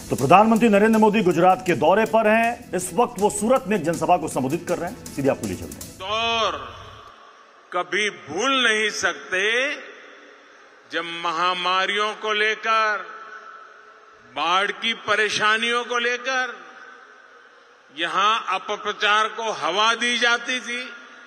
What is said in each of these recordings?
तो प्रधानमंत्री नरेंद्र मोदी गुजरात के दौरे पर हैं। इस वक्त वो सूरत में एक जनसभा को संबोधित कर रहे हैं। सीधे आपको ले चलते हैं। दौर कभी भूल नहीं सकते जब महामारियों को लेकर, बाढ़ की परेशानियों को लेकर यहां अपप्रचार को हवा दी जाती थी।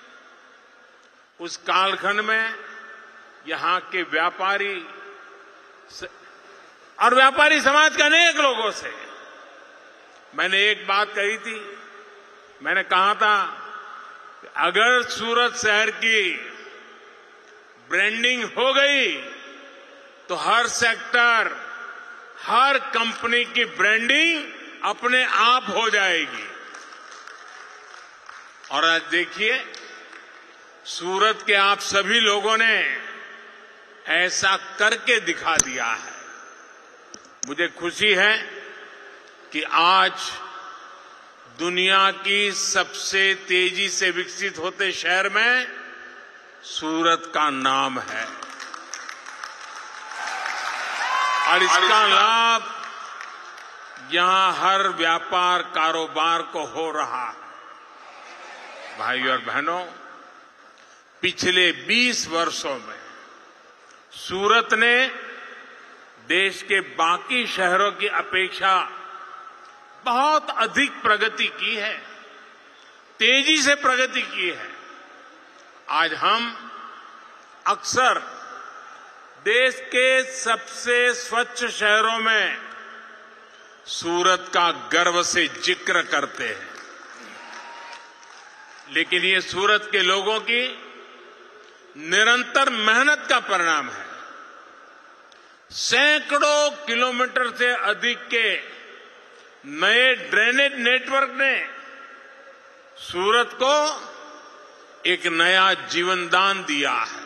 उस कालखंड में यहां के व्यापारी और व्यापारी समाज के अनेक लोगों से मैंने एक बात कही थी। मैंने कहा था कि अगर सूरत शहर की ब्रांडिंग हो गई तो हर सेक्टर, हर कंपनी की ब्रांडिंग अपने आप हो जाएगी। और आज देखिए, सूरत के आप सभी लोगों ने ऐसा करके दिखा दिया है। मुझे खुशी है कि आज दुनिया की सबसे तेजी से विकसित होते शहर में सूरत का नाम है और इसका लाभ यहां हर व्यापार कारोबार को हो रहा है। भाई और बहनों, पिछले 20 वर्षों में सूरत ने देश के बाकी शहरों की अपेक्षा बहुत अधिक प्रगति की है, तेजी से प्रगति की है। आज हम अक्सर देश के सबसे स्वच्छ शहरों में सूरत का गर्व से जिक्र करते हैं, लेकिन ये सूरत के लोगों की निरंतर मेहनत का परिणाम है। सैकड़ों किलोमीटर से अधिक के नए ड्रेनेज नेटवर्क ने सूरत को एक नया जीवनदान दिया है।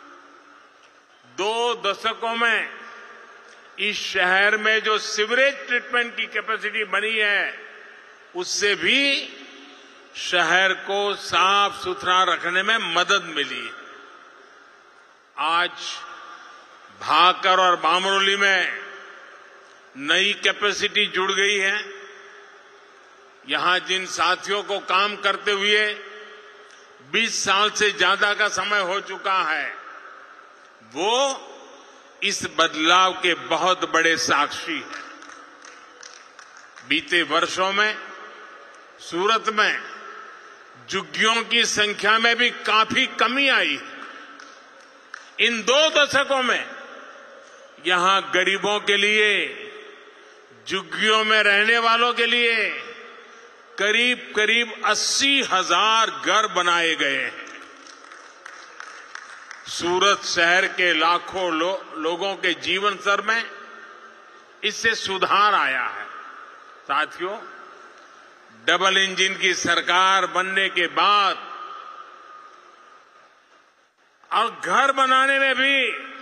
2 दशकों में इस शहर में जो सीवरेज ट्रीटमेंट की कैपेसिटी बनी है, उससे भी शहर को साफ सुथरा रखने में मदद मिली है। आज भाकर और बामरोली में नई कैपेसिटी जुड़ गई है। यहां जिन साथियों को काम करते हुए 20 साल से ज्यादा का समय हो चुका है, वो इस बदलाव के बहुत बड़े साक्षी हैं। बीते वर्षों में सूरत में झुग्गियों की संख्या में भी काफी कमी आई है। इन 2 दशकों में यहां गरीबों के लिए, झुग्गियों में रहने वालों के लिए करीब करीब 80,000 घर बनाए गए हैं। सूरत शहर के लाखों लोगों के जीवन स्तर में इससे सुधार आया है। साथियों, डबल इंजन की सरकार बनने के बाद और घर बनाने में भी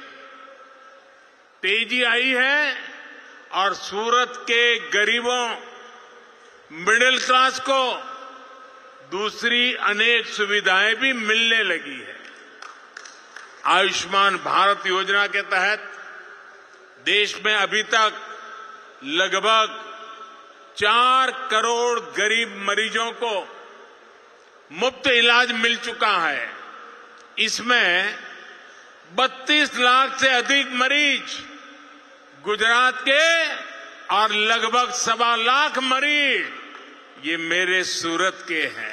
तेजी आई है और सूरत के गरीबों, मिडिल क्लास को दूसरी अनेक सुविधाएं भी मिलने लगी है। आयुष्मान भारत योजना के तहत देश में अभी तक लगभग 4 करोड़ गरीब मरीजों को मुफ्त इलाज मिल चुका है। इसमें 32 लाख से अधिक मरीज गुजरात के और लगभग 1.25 लाख मरीज ये मेरे सूरत के हैं।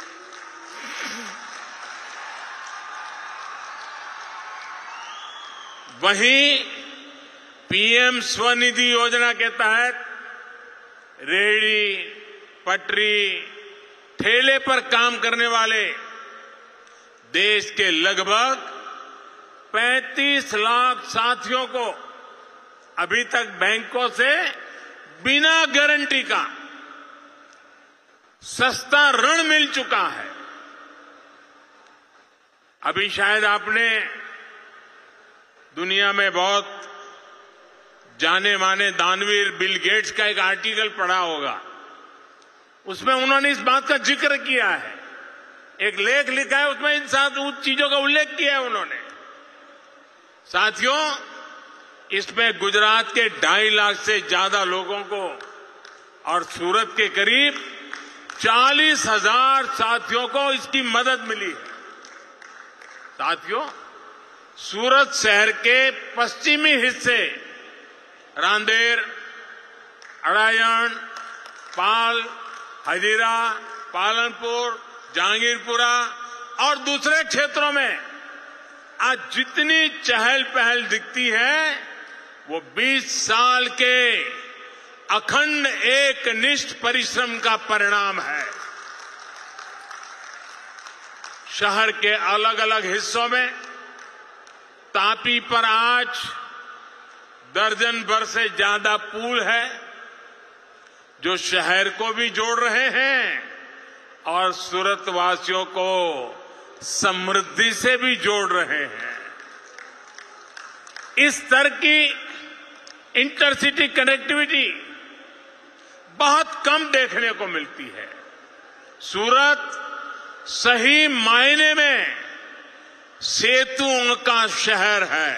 वहीं पीएम स्वनिधि योजना के तहत रेहड़ी, पटरी, ठेले पर काम करने वाले देश के लगभग 35 लाख साथियों को अभी तक बैंकों से बिना गारंटी का सस्ता ऋण मिल चुका है। अभी शायद आपने दुनिया में बहुत जाने माने दानवीर बिल गेट्स का एक आर्टिकल पढ़ा होगा। उसमें उन्होंने इस बात का जिक्र किया है, एक लेख लिखा है, उसमें इन 7 चीजों का उल्लेख किया है उन्होंने। साथियों, इसमें गुजरात के 2.5 लाख से ज्यादा लोगों को और सूरत के करीब 40,000 साथियों को इसकी मदद मिली है। साथियों, सूरत शहर के पश्चिमी हिस्से रांदेर, अड़ायण, पाल, हजीरा, पालनपुर, जहांगीरपुरा और दूसरे क्षेत्रों में आज जितनी चहल पहल दिखती है वो 20 साल के अखंड एकनिष्ठ परिश्रम का परिणाम है। शहर के अलग अलग हिस्सों में तापी पर आज दर्जन भर से ज्यादा पुल है जो शहर को भी जोड़ रहे हैं और सूरत वासियों को समृद्धि से भी जोड़ रहे हैं। इस स्तर की इंटरसिटी कनेक्टिविटी बहुत कम देखने को मिलती है। सूरत सही मायने में सेतुओं का शहर है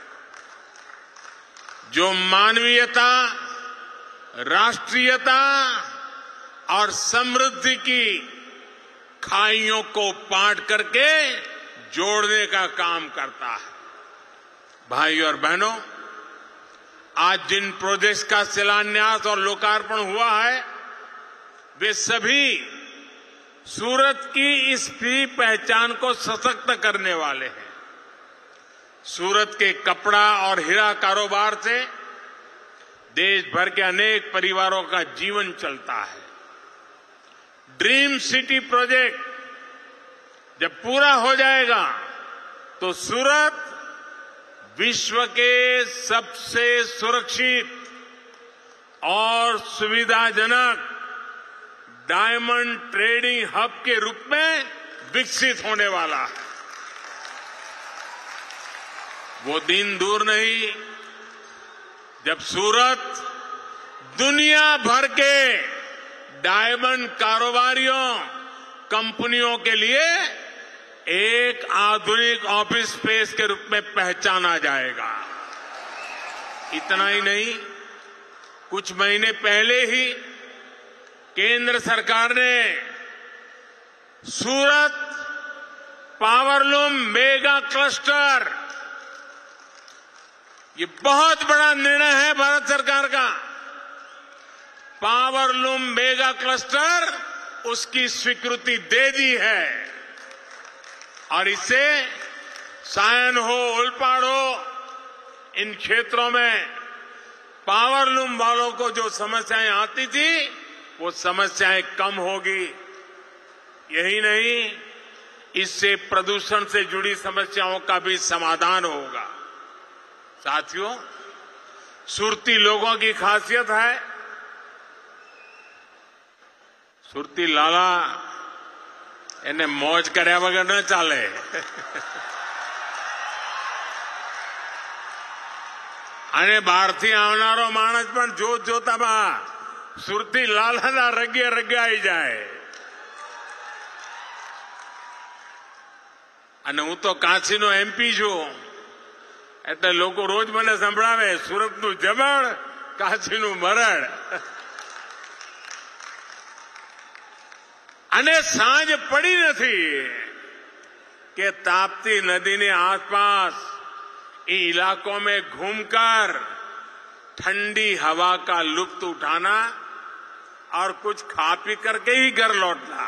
जो मानवीयता, राष्ट्रीयता और समृद्धि की खाइयों को पाट करके जोड़ने का काम करता है। भाइयों और बहनों, आज जिन प्रोजेक्ट्स का शिलान्यास और लोकार्पण हुआ है वे सभी सूरत की इस फ्री पहचान को सशक्त करने वाले हैं। सूरत के कपड़ा और हीरा कारोबार से देश भर के अनेक परिवारों का जीवन चलता है। ड्रीम सिटी प्रोजेक्ट जब पूरा हो जाएगा तो सूरत विश्व के सबसे सुरक्षित और सुविधाजनक डायमंड ट्रेडिंग हब के रूप में विकसित होने वाला है। वो दिन दूर नहीं जब सूरत दुनिया भर के डायमंड कारोबारियों, कंपनियों के लिए एक आधुनिक ऑफिस स्पेस के रूप में पहचाना जाएगा। इतना ही नहीं, कुछ महीने पहले ही केंद्र सरकार ने सूरत पावरलूम मेगा क्लस्टर, ये बहुत बड़ा निर्णय है भारत सरकार का। पावरलूम मेगा क्लस्टर उसकी स्वीकृति दे दी है और इससे सायन हो, ओलपाड़ हो, इन क्षेत्रों में पावरलूम वालों को जो समस्याएं आती थी वो समस्याएं कम होगी। यही नहीं, इससे प्रदूषण से जुड़ी समस्याओं का भी समाधान होगा। साथियों, सुरती लोगों की खासियत है, સુરતી લાલા એને મોજ કર્યા વગર ન ચાલે। અને બહારથી આવનારો માણસ પણ જોતામાં સુરતી લાલાના રગે રગાઈ જાય। અને હું તો કાશીનો એમપી છું એટલે લોકો રોજ મને સંભળાવે સુરતનું જમણ, કાશીનું મરણ। અને સાંજ પડી નથી कि ताप्ती नदी ने आसपास इन इलाकों में घूमकर ठंडी हवा का लुत्फ उठाना और कुछ खा पी करके ही घर लौटना।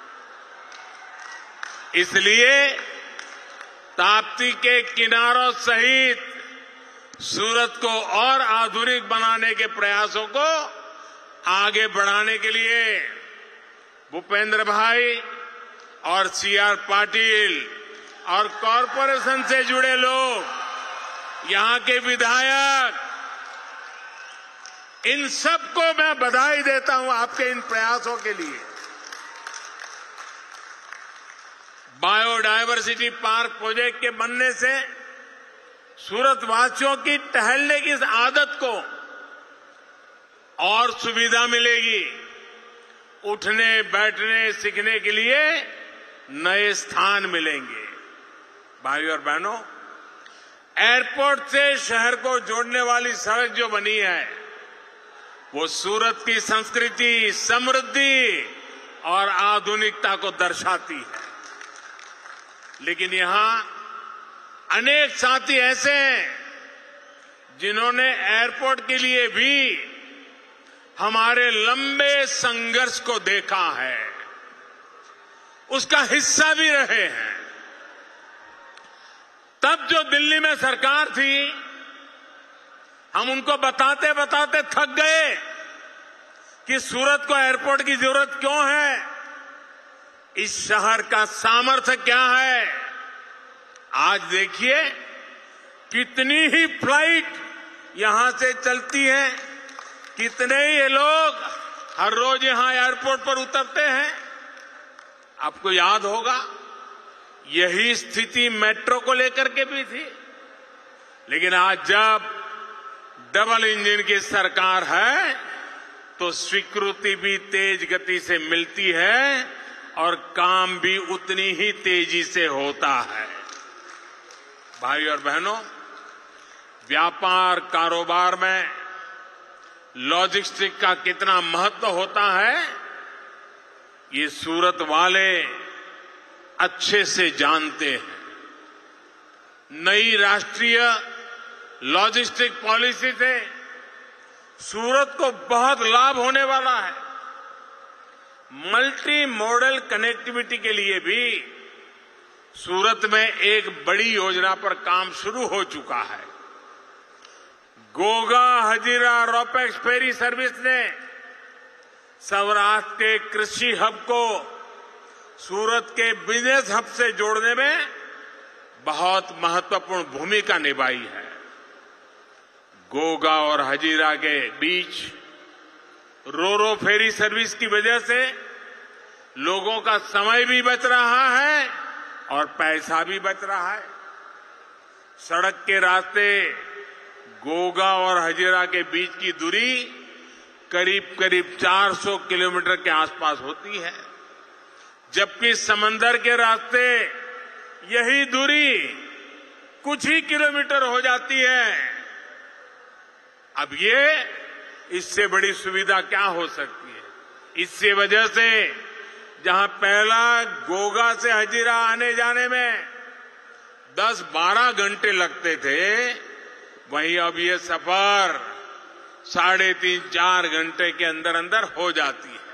इसलिए ताप्ती के किनारों सहित सूरत को और आधुनिक बनाने के प्रयासों को आगे बढ़ाने के लिए भूपेंद्र भाई और सीआर पाटिल और कॉरपोरेशन से जुड़े लोग, यहां के विधायक, इन सबको मैं बधाई देता हूं आपके इन प्रयासों के लिए। बायोडायवर्सिटी पार्क प्रोजेक्ट के बनने से सूरत वासियों की टहलने की इस आदत को और सुविधा मिलेगी। उठने, बैठने, सीखने के लिए नए स्थान मिलेंगे। भाइयों और बहनों, एयरपोर्ट से शहर को जोड़ने वाली सड़क जो बनी है वो सूरत की संस्कृति, समृद्धि और आधुनिकता को दर्शाती है। लेकिन यहां अनेक साथी ऐसे हैं जिन्होंने एयरपोर्ट के लिए भी हमारे लंबे संघर्ष को देखा है, उसका हिस्सा भी रहे हैं। तब जो दिल्ली में सरकार थी, हम उनको बताते बताते थक गए कि सूरत को एयरपोर्ट की जरूरत क्यों है, इस शहर का सामर्थ्य क्या है। आज देखिए कितनी ही फ्लाइट यहां से चलती हैं, कितने ही लोग हर रोज यहां एयरपोर्ट पर उतरते हैं। आपको याद होगा यही स्थिति मेट्रो को लेकर के भी थी, लेकिन आज जब डबल इंजन की सरकार है तो स्वीकृति भी तेज गति से मिलती है और काम भी उतनी ही तेजी से होता है। भाई और बहनों, व्यापार कारोबार में लॉजिस्टिक का कितना महत्व होता है ये सूरत वाले अच्छे से जानते हैं। नई राष्ट्रीय लॉजिस्टिक पॉलिसी से सूरत को बहुत लाभ होने वाला है। मल्टी मॉडल कनेक्टिविटी के लिए भी सूरत में एक बड़ी योजना पर काम शुरू हो चुका है। Ghogha Hazira ropax ferry service ने सौराष्ट्र के कृषि हब को सूरत के बिजनेस हब से जोड़ने में बहुत महत्वपूर्ण भूमिका निभाई है। गोगा और हजीरा के बीच रोरो फेरी सर्विस की वजह से लोगों का समय भी बच रहा है और पैसा भी बच रहा है। सड़क के रास्ते गोगा और हजीरा के बीच की दूरी करीब करीब 400 किलोमीटर के आसपास होती है, जबकि समंदर के रास्ते यही दूरी कुछ ही किलोमीटर हो जाती है। अब ये इससे बड़ी सुविधा क्या हो सकती है। इससे वजह से जहां पहला गोगा से हजीरा आने जाने में 10-12 घंटे लगते थे, वहीं अब ये सफर 3.5-4 घंटे के अंदर अंदर हो जाती है।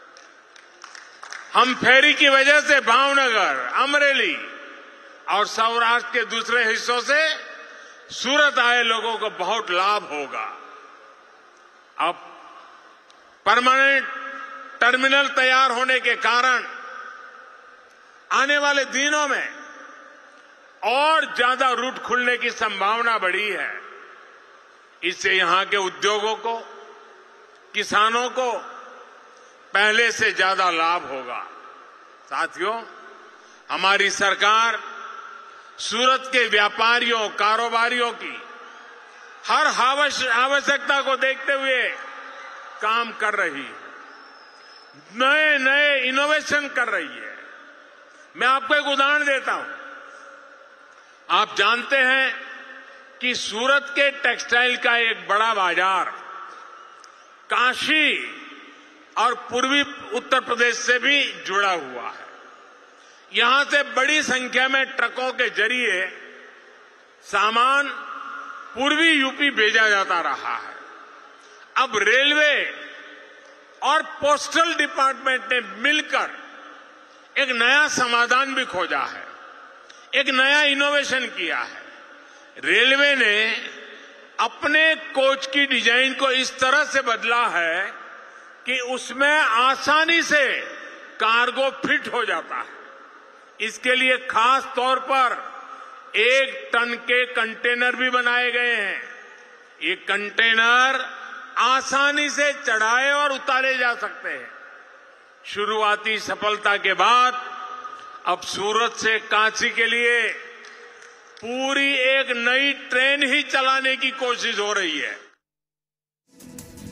हम फेरी की वजह से भावनगर, अमरेली और सौराष्ट्र के दूसरे हिस्सों से सूरत आए लोगों को बहुत लाभ होगा। अब परमानेंट टर्मिनल तैयार होने के कारण आने वाले दिनों में और ज्यादा रूट खुलने की संभावना बढ़ी है। इससे यहां के उद्योगों को, किसानों को पहले से ज्यादा लाभ होगा। साथियों, हमारी सरकार सूरत के व्यापारियों, कारोबारियों की हर आवश्यकता को देखते हुए काम कर रही है, नए नए इनोवेशन कर रही है। मैं आपको एक उदाहरण देता हूं। आप जानते हैं कि सूरत के टेक्सटाइल का एक बड़ा बाजार काशी और पूर्वी उत्तर प्रदेश से भी जुड़ा हुआ है। यहां से बड़ी संख्या में ट्रकों के जरिए सामान पूर्वी यूपी भेजा जाता रहा है। अब रेलवे और पोस्टल डिपार्टमेंट ने मिलकर एक नया समाधान भी खोजा है, एक नया इनोवेशन किया है। रेलवे ने अपने कोच की डिजाइन को इस तरह से बदला है कि उसमें आसानी से कार्गो फिट हो जाता है। इसके लिए खास तौर पर 1 टन के कंटेनर भी बनाए गए हैं। ये कंटेनर आसानी से चढ़ाए और उतारे जा सकते हैं। शुरुआती सफलता के बाद अब सूरत से काशी के लिए पूरी एक नई ट्रेन ही चलाने की कोशिश हो रही है।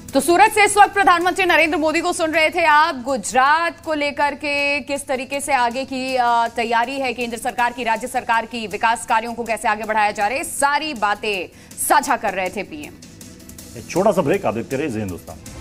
तो सूरत से इस वक्त प्रधानमंत्री नरेंद्र मोदी को सुन रहे थे आप। गुजरात को लेकर के किस तरीके से आगे की तैयारी है केंद्र सरकार की, राज्य सरकार की, विकास कार्यों को कैसे आगे बढ़ाया जा रहा है, सारी बातें साझा कर रहे थे पीएम। एक छोटा सा ब्रेक, आप देखते रहिए जी हिंदुस्तान।